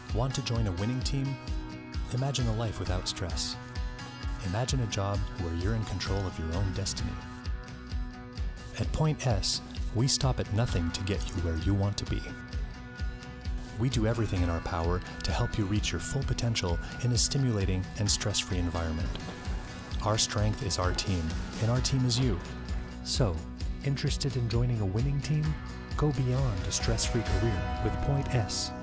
Want to join a winning team? Imagine a life without stress. Imagine a job where you're in control of your own destiny. At Point S, we stop at nothing to get you where you want to be. We do everything in our power to help you reach your full potential in a stimulating and stress-free environment. Our strength is our team, and our team is you. So, interested in joining a winning team? Go beyond a stress-free career with Point S.